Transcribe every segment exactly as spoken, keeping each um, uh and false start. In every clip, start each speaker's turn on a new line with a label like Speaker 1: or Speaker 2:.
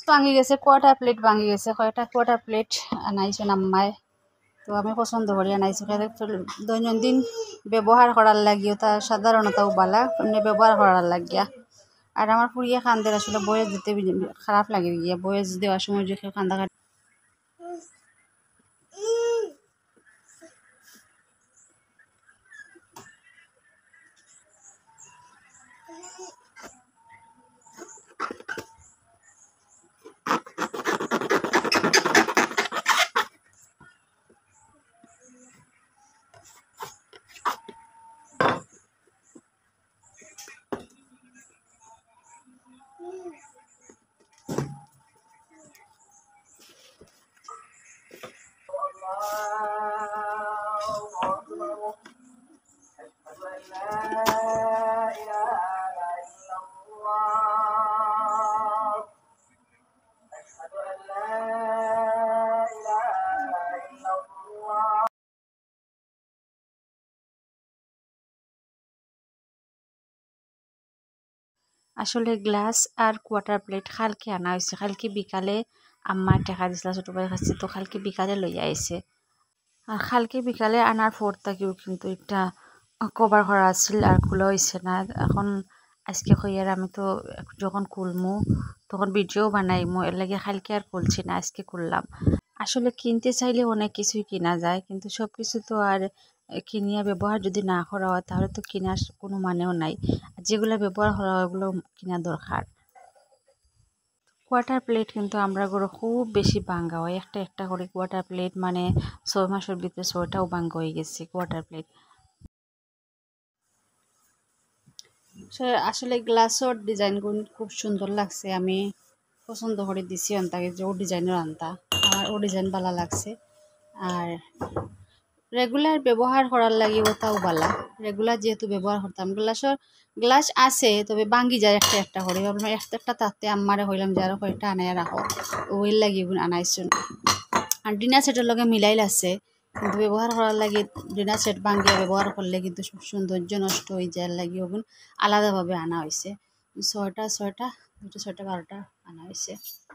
Speaker 1: ভাঙি গেছে, quarter plate ভাঙি গেছে, কয়টা কোয়ার্টার প্লেট আনাইছেন আম্মায়। তো আমি পছন্দ করি আনাইছি, দৈনন্দিন ব্যবহার করার লাগিও তা সাধারণতাও বালা, এমনি ব্যবহার করার লাগিয়া। আর আমার ফুরিয়ে কান্দের আসলে বয়স দিতে খারাপ লাগে গিয়া, বয়স দেওয়ার সময় যে কান্দা কাটি। আসলে গ্লাস আর কোয়ার্টার প্লেট কালকে আনা হয়েছে, কালকে বিকালে আম্মা টেকা দিছিল ছোটো ভাইয়ের কাছে, তো কালকে বিকালে লইয়া আইছে। আর কালকে বিকালে আনার পর থেকেও কিন্তু একটা কভার করা আছিল আর খোলা হয়েছে না। এখন আজকে কইয়ার আমি তো যখন খুলমু তখন ভিডিও বানাইমু, এর লাগে কালকে আর খুলছি না, আজকে খুললাম। আসলে কিনতে চাইলে অনেক কিছুই কিনা যায়, কিন্তু সব কিছু তো আর কিনিয়া ব্যবহার যদি না করা হয় তাহলে তো কেনার কোনো মানেও নাই। যেগুলো ব্যবহার করা হয় ওগুলো কিনা দরকার। কোয়ার্টার প্লেট কিন্তু আমরা ঘরে খুব বেশি ভাঙ্গা হয়, একটা একটা করে কোয়ার্টার প্লেট, মানে ছয় মাসের ভিতরে ছয়টাও ভাঙ্গা হয়ে গেছে কোয়ার্টার প্লেট। আসলে গ্লাসের ডিজাইনগুলো খুব সুন্দর লাগছে, আমি পছন্দ করে দিছি অন্তাকে যে ও ডিজাইনের আনতা, আমার ও ডিজাইন ভালো লাগছে। আর রেগুলার ব্যবহার করার লাগে ওটাও ভালো, রেগুলার যেহেতু ব্যবহার করতাম। গ্লাসের গ্লাস আছে তবে ভাঙ্গি যায় একটা একটা করে, ভাবলাম একটা একটা তাতে আম্মারে হইলাম যে আরো কয়েকটা আনায় রাখো, ওই লাগি আনাইছুন। আর ডিনার সেটের লগে মিলাইল আছে, কিন্তু ব্যবহার করার লাগে ডিনার সেট ভাঙ্গিয়া ব্যবহার করলে কিন্তু সৌন্দর্য নষ্ট হয়ে যায়, লাগে ওগুন আলাদাভাবে আনা হয়েছে। ছয়টা ছয়টা দুটো ছয়টা বারোটা আনা হয়েছে।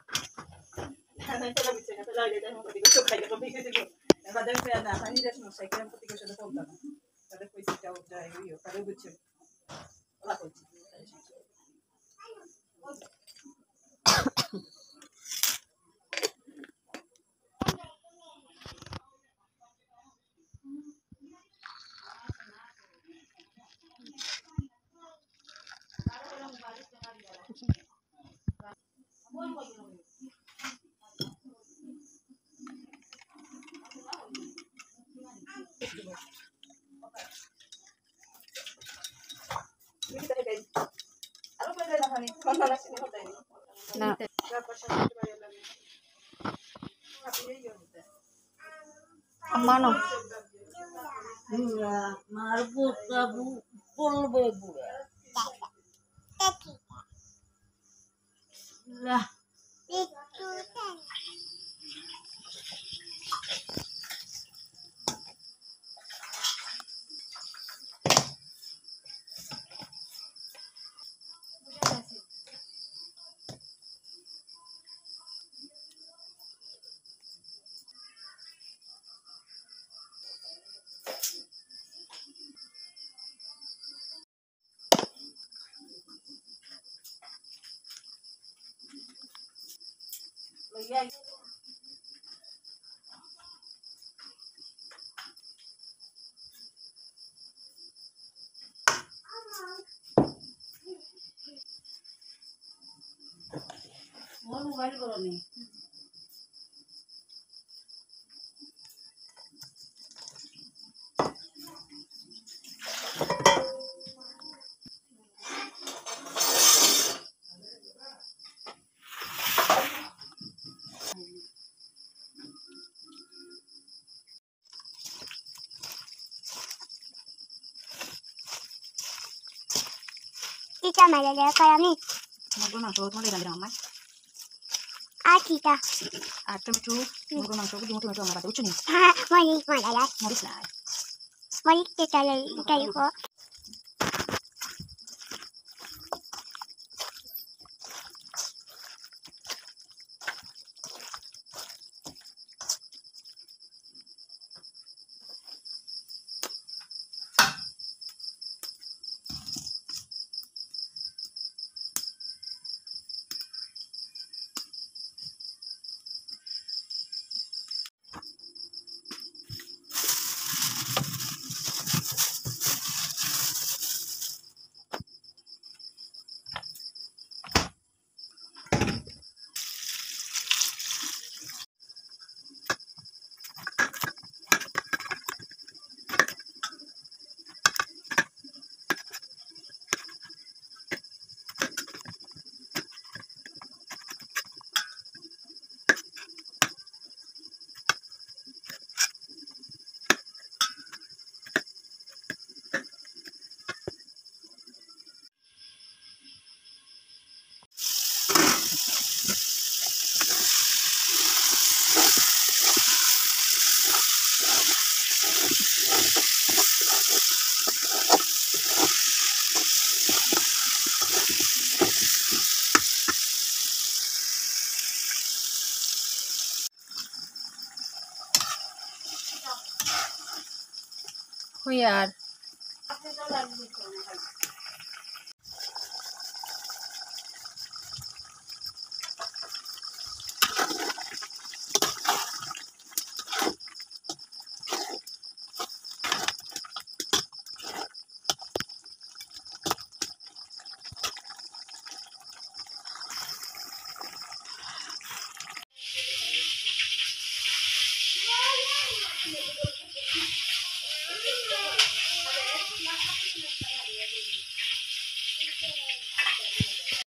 Speaker 1: না মানো মার বাবু বলবে বুড়া মোবাইল করনি
Speaker 2: Kita malah dia kayak ni.
Speaker 1: মুরগির মাংস তোমার রান্না আমার
Speaker 2: Ah kita.
Speaker 1: আর টমেটো মুরগির মাংস দুটো টমেটো আমার কাছে বুঝছো নি
Speaker 2: Ha, mali malah ya.
Speaker 1: মরিচ নাই
Speaker 2: Mali kita lagi kita yuko.
Speaker 1: Kuyar.